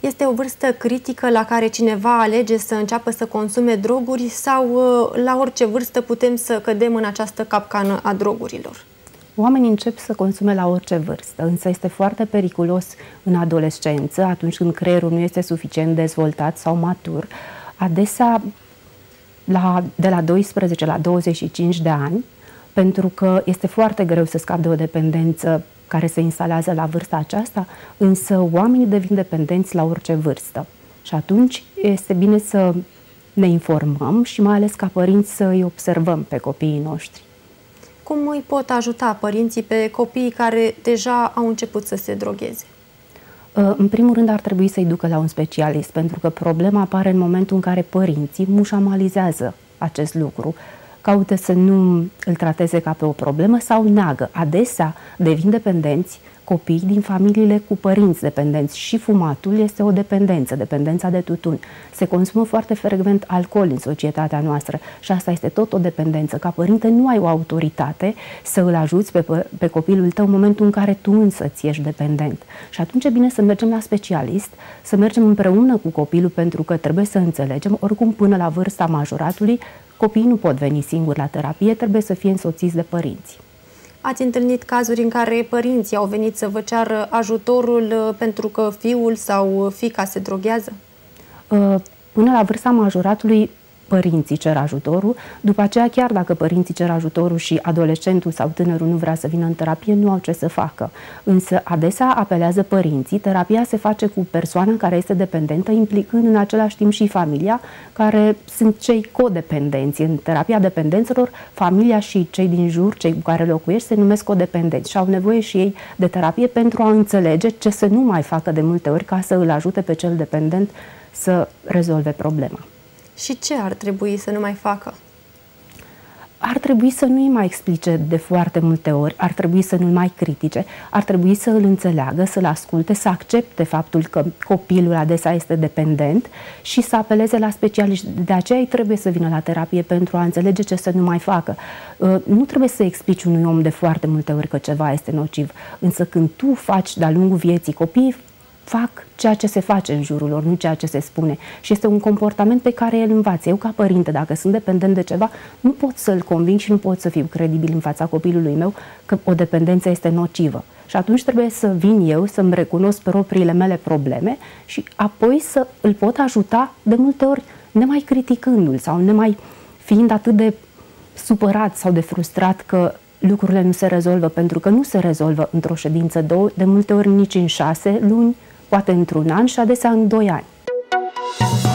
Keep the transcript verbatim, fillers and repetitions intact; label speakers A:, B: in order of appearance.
A: Este o vârstă critică la care cineva alege să înceapă să consume droguri sau la orice vârstă putem să cădem în această capcană a drogurilor?
B: Oamenii încep să consume la orice vârstă, însă este foarte periculos în adolescență, atunci când creierul nu este suficient dezvoltat sau matur. Adesea, la, de la doisprezece la douăzeci și cinci de ani, pentru că este foarte greu să scapi de o dependență care se instalează la vârsta aceasta, însă oamenii devin dependenți la orice vârstă. Și atunci este bine să ne informăm și mai ales ca părinți să îi observăm pe copiii noștri.
A: Cum îi pot ajuta părinții pe copiii care deja au început să se drogheze?
B: În primul rând ar trebui să-i ducă la un specialist, pentru că problema apare în momentul în care părinții mușamalizează acest lucru, caută să nu îl trateze ca pe o problemă sau neagă. Adesea devin dependenți copii din familiile cu părinți dependenți și fumatul este o dependență, dependența de tutun. Se consumă foarte frecvent alcool în societatea noastră și asta este tot o dependență. Ca părinte nu ai o autoritate să îl ajuți pe, pe copilul tău în momentul în care tu însă ți ești dependent. Și atunci e bine să mergem la specialist, să mergem împreună cu copilul, pentru că trebuie să înțelegem, oricum până la vârsta majoratului, copiii nu pot veni singuri la terapie, trebuie să fie însoțiți de părinți.
A: Ați întâlnit cazuri în care părinții au venit să vă ceară ajutorul pentru că fiul sau fiica se droghează?
B: Până la vârsta majoratului, părinții cer ajutorul. După aceea, chiar dacă părinții cer ajutorul și adolescentul sau tânărul nu vrea să vină în terapie, nu au ce să facă. Însă, adesea apelează părinții. Terapia se face cu persoana care este dependentă, implicând în același timp și familia, care sunt cei codependenți. În terapia dependențelor, familia și cei din jur, cei cu care locuiești, se numesc codependenți și au nevoie și ei de terapie pentru a înțelege ce să nu mai facă de multe ori ca să îl ajute pe cel dependent să rezolve problema.
A: Și ce ar trebui să nu mai facă?
B: Ar trebui să nu îi mai explice de foarte multe ori, ar trebui să nu-l mai critique, ar trebui să îl înțeleagă, să-l asculte, să accepte faptul că copilul adesea este dependent și să apeleze la specialiști. De aceea îi trebuie să vină la terapie pentru a înțelege ce să nu mai facă. Nu trebuie să explici unui om de foarte multe ori că ceva este nociv, însă când tu faci de-a lungul vieții, copiii fac ceea ce se face în jurul lor, nu ceea ce se spune. Și este un comportament pe care el învață. Eu, ca părinte, dacă sunt dependent de ceva, nu pot să-l conving și nu pot să fiu credibil în fața copilului meu că o dependență este nocivă. Și atunci trebuie să vin eu, să-mi recunosc propriile mele probleme și apoi să îl pot ajuta de multe ori nemai criticându-l sau nemai fiind atât de supărat sau de frustrat că lucrurile nu se rezolvă, pentru că nu se rezolvă într-o ședință, două, de multe ori nici în șase luni, poate într-un an și adesea în doi ani.